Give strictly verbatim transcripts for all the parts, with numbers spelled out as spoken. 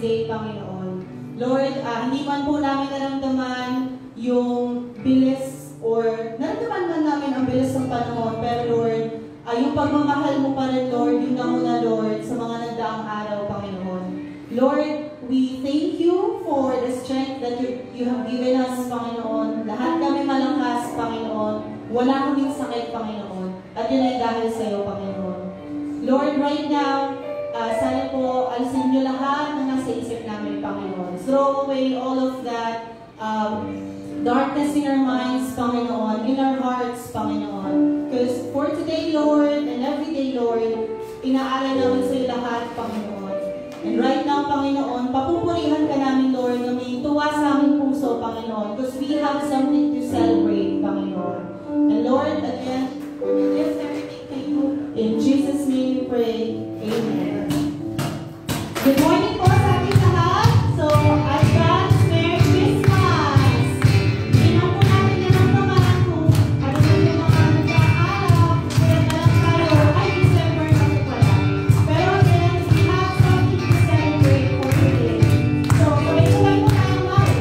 day, Panginoon. Lord, uh, hindi man po namin naramdaman yung bilis or naramdaman man namin ang bilis ng panahon, pero Lord, uh, yung pagmamahal mo pa rin, Lord, yun na muna, Lord, sa mga nagdaang araw, Panginoon. Lord, we thank you for the strength that you, you have given us, Panginoon. Lahat kami malangkas, Panginoon. Wala kaming sakit, Panginoon. At yun ay dahil sa iyo, Panginoon. Lord, right now, uh, sana po alisin niyo lahat na nasa isip namin, Panginoon. Throw away all of that um, darkness in our minds, Panginoon, in our hearts, Panginoon. Because for today, Lord, and every day, Lord, inaalay namin sa iyo lahat, Panginoon. And right now, Panginoon, papupurihan ka namin, Lord, na may tuwa sa aming puso, Panginoon, because we have something to celebrate, Panginoon. And Lord, again, we lift everything to you. In Jesus' name we pray. Amen. Good morning po sa ating lahat. So, advance Merry Christmas! Hindi na po natin naramdaman kung ano na yung mga nagkaaraw, kaya na lang tayo, ay December na po pala. Pero again, we have something to celebrate for today. So, sabay-sabay po tayo mga.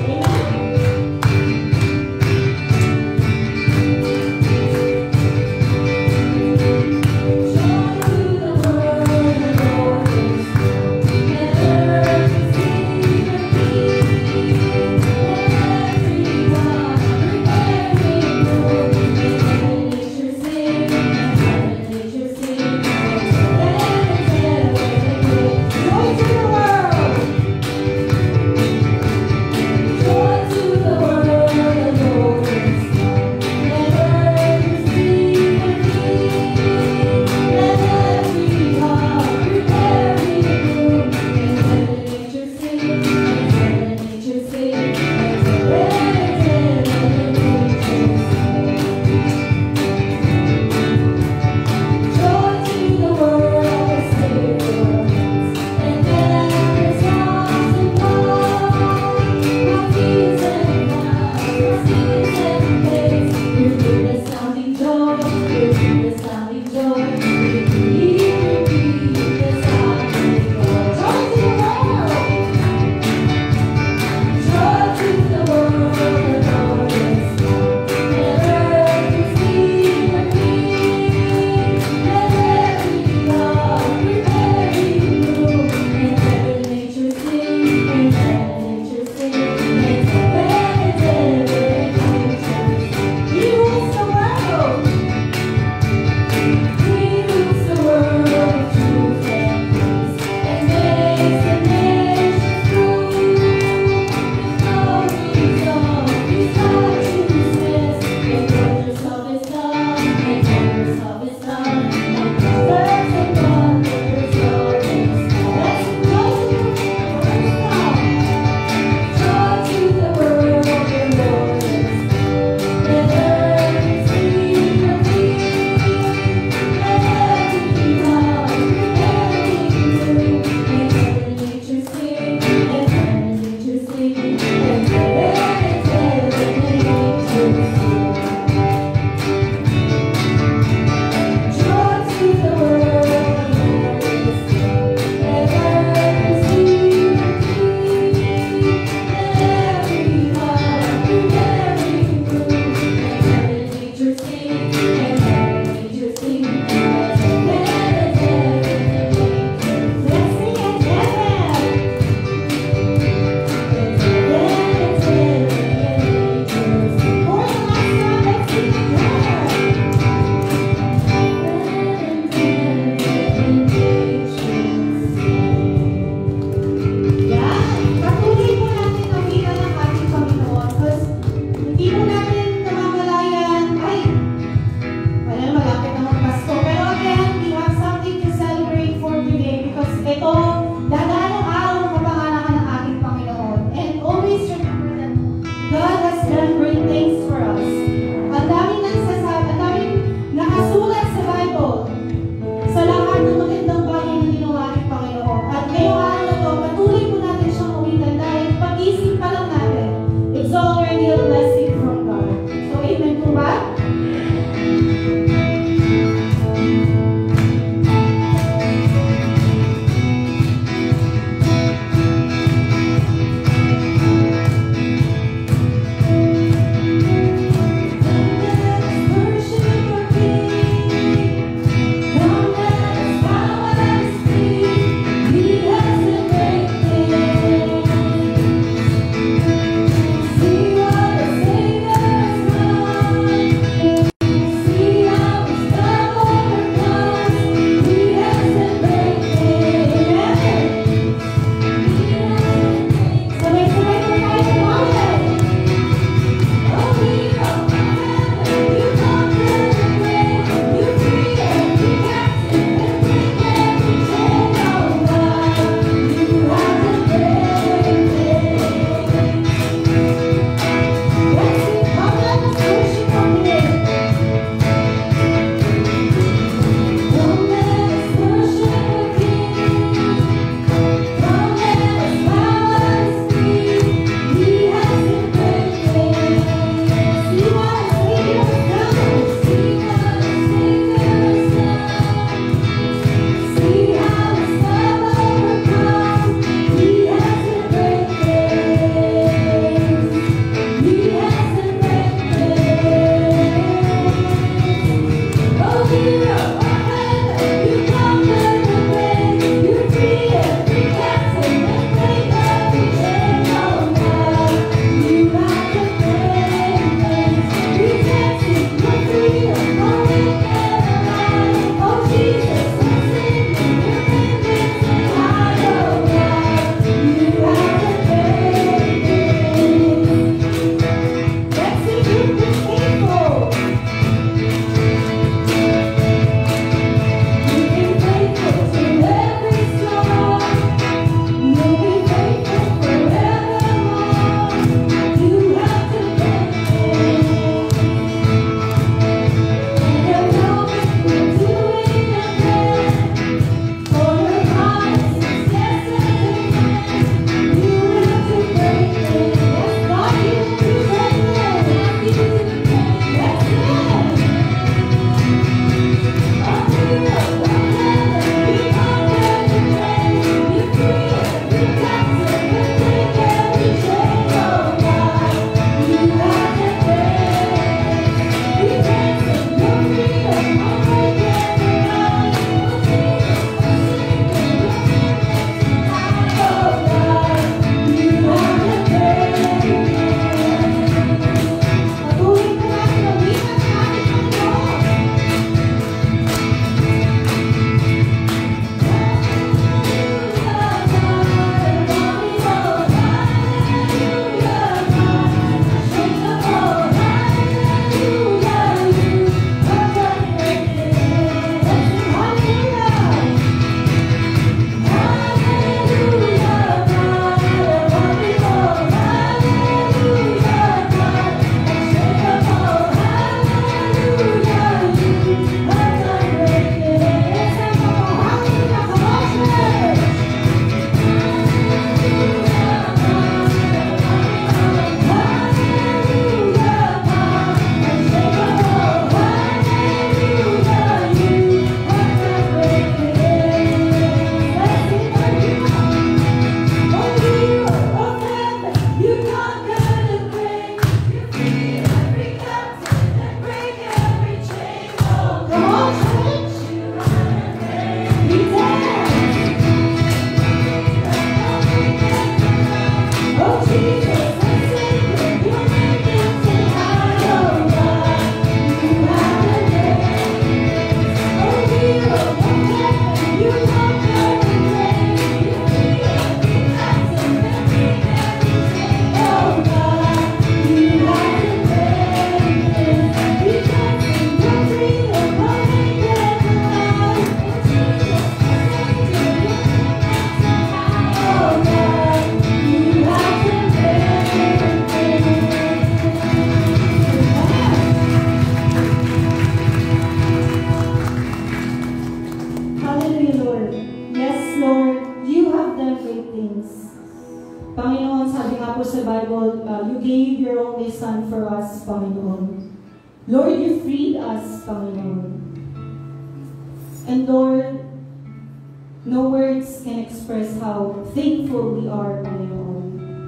done for us, Panginoon. Lord, you freed us, Panginoon. And Lord, no words can express how thankful we are, Panginoon.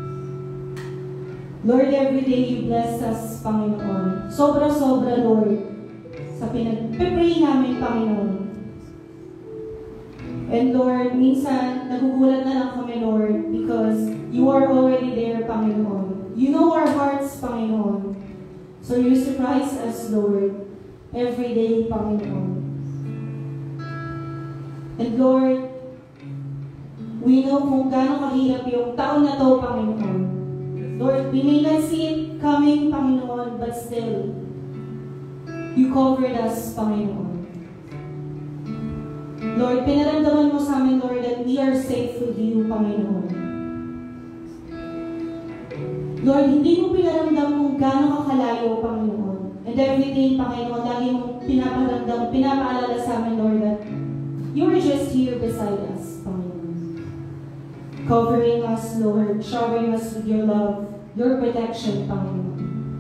Lord, every day you bless us, Panginoon. Sobra-sobra, Lord, sa pinag-pray namin, Panginoon. And Lord, minsan, nagugulat na lang kami, Lord, because you are already there, Panginoon. You know our hearts, Panginoon. So you surprise us, Lord, every day, Panginoon. And Lord, we know kung gaano kahirap yung taon na to, Panginoon. Lord, we may not see it coming, Panginoon, but still, you covered us, Panginoon. Lord, pinaramdaman mo sa amin, Lord, that we are safe with you, Panginoon. Lord, hindi mo pinaramdam kung gaano kakalayo, Panginoon. And every day, Panginoon, lagi mong pinaparamdam, pinapaalala sa amin, Lord, that you are just here beside us, Panginoon. Covering us, Lord, showering us with your love, your protection, Panginoon.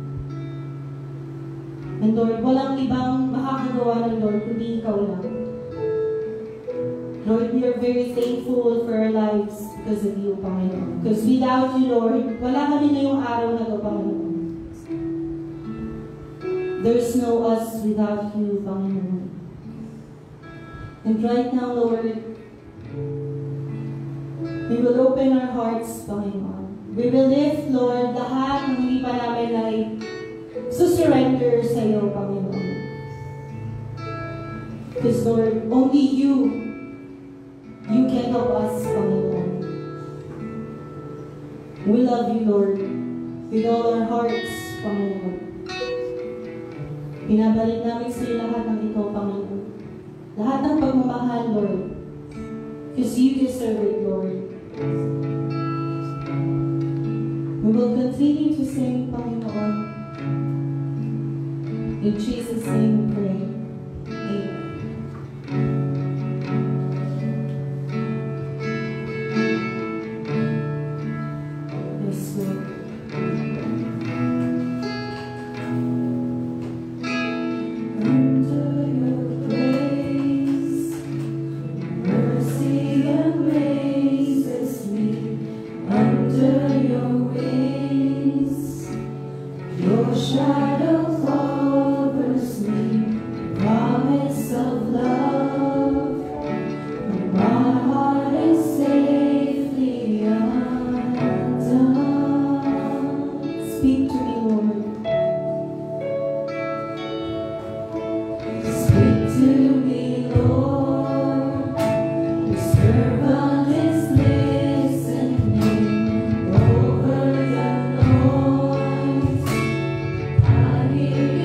And Lord, walang ibang makakagawa ng Lord, kundi ikaw lang. Lord, we are very thankful for our lives because of you, Panginoon. Because without you, Lord, wala kami na yung araw na to, Panginoon. There's no us without you, Panginoon. And right now, Lord, we will open our hearts, Panginoon. We will lift, Lord, lahat ng hindi pa namin ay susurrender sa iyo, Panginoon. Because, Lord, only you, you can help us, Panginoon. We love you, Lord, with all our hearts, Panginoon. Pinabalik namin sa iyo lahat ng ito, Panginoon. Lahat ng pagmamahal, Lord. Because you deserve it, Lord. We will continue to sing, Panginoon. In Jesus' name we pray. Amen. Yes, Lord. Here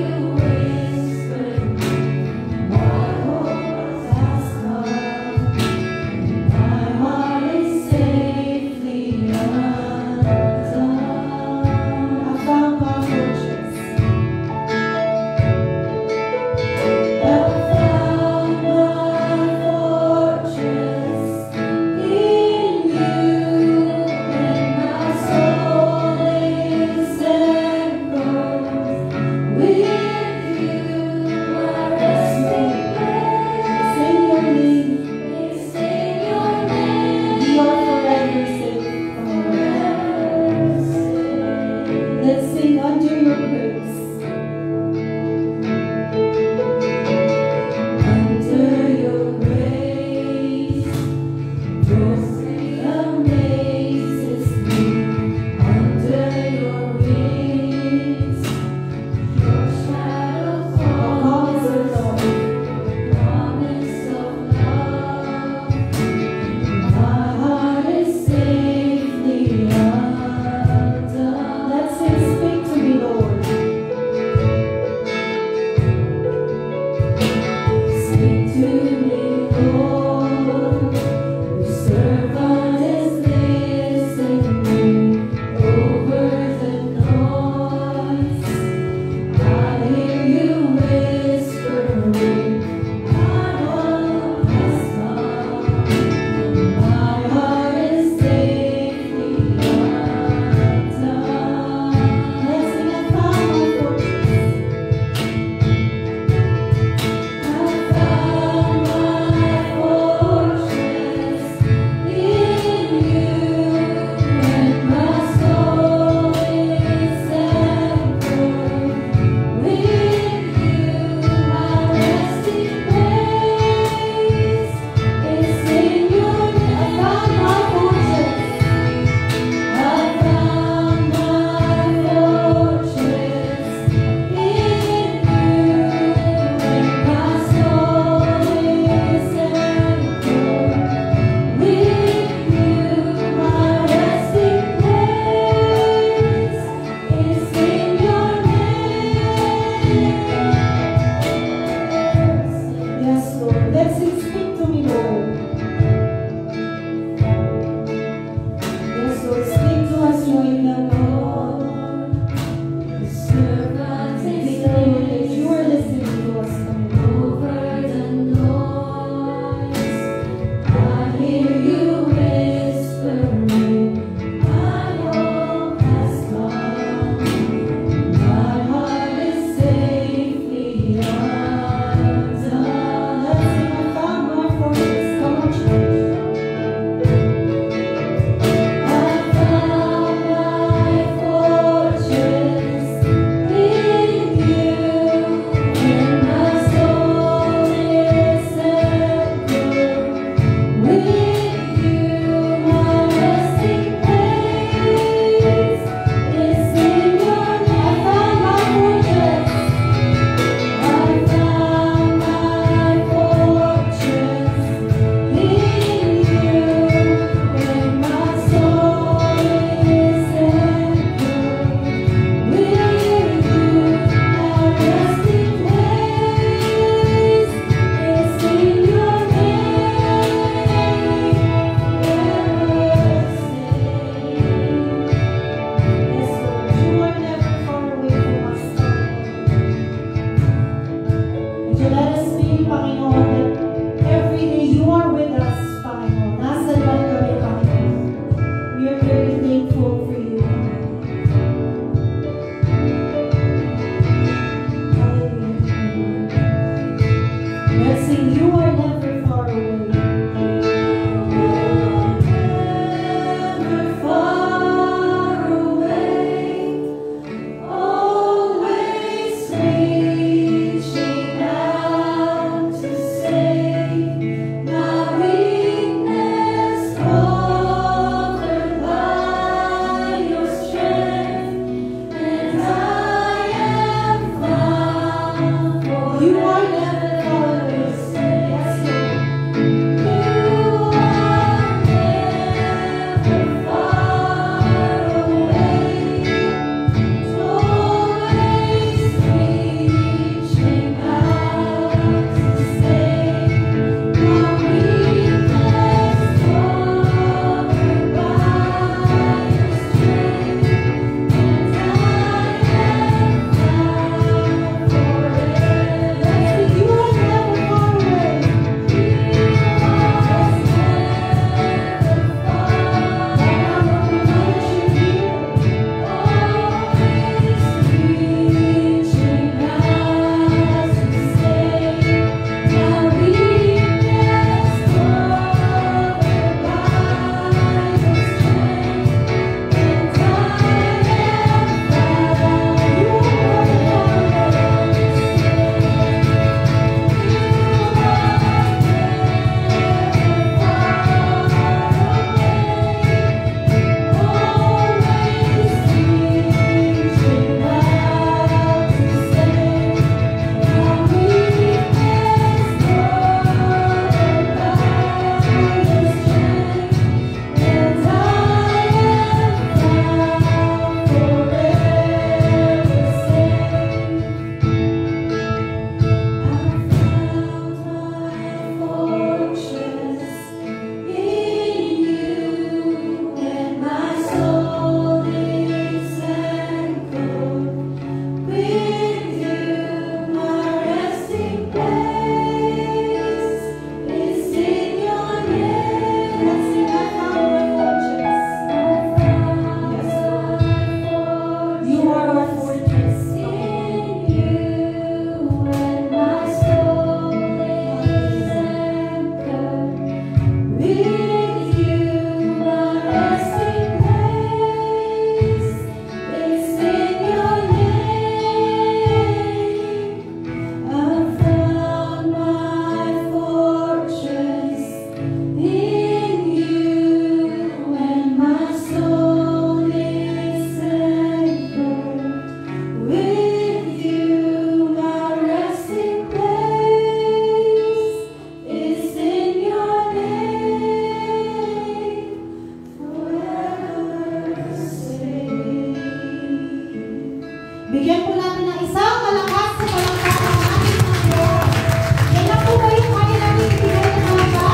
to let us feel, Panginoon, that every day you are with us, Panginoon. Nasa lahat kami, Panginoon. We are very thankful for you. Let's sing, you are never far away. Never far away, always reaching out to save my weakness, covered by your strength, and I am found. You are never far away. Yes, Lord. You are never far away, always reaching out to save my weakness, covered by your strength, and I am found forever. You are never far away. You are never far. Right now, Lord, we know that you're here. Always reaching out to save my weakness, covered by your strength, and I bigyan po natin ng isang malakas na palakpakan ang ating mga Diyos. Yan na po ba yung kanilang ibigay na mga ba?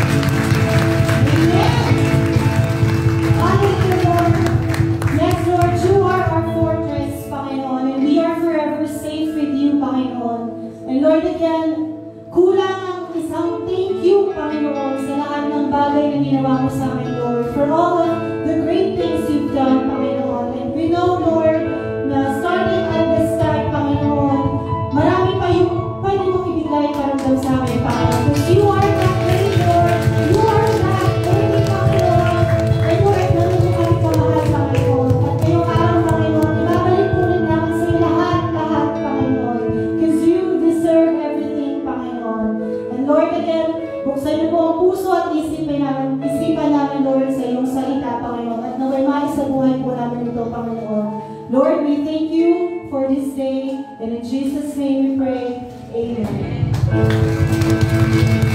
Amen. Hallelujah, Lord. Yes, Lord, you are our fortress, Panginoon, and we are forever safe with you, Panginoon. And Lord, again, kulang ang isang thank you, Panginoon, sa lahat ng bagay na ginawa mo sa amin, Lord, for all of the great things you've done, Panginoon. And we know, Lord, na starting at this time, Panginoon, marami pa yung pwede mong ibigay karamdam sa amin, Panginoon. Because you are not ready, Lord. You are not ready, Panginoon. And Lord, naman mo kami kamahal, Panginoon. At ngayong araw, Panginoon, ibabalik po rin namin sa iyo lahat-lahat, Panginoon. Because you deserve everything, Panginoon. And Lord, again, buksan niyo po ang puso at isipin namin, isipan namin, Lord, sa iyong salita, Panginoon. At naway mais sa buhay po namin ito, Panginoon. Lord, we thank you for this day, and in Jesus' name we pray. Amen.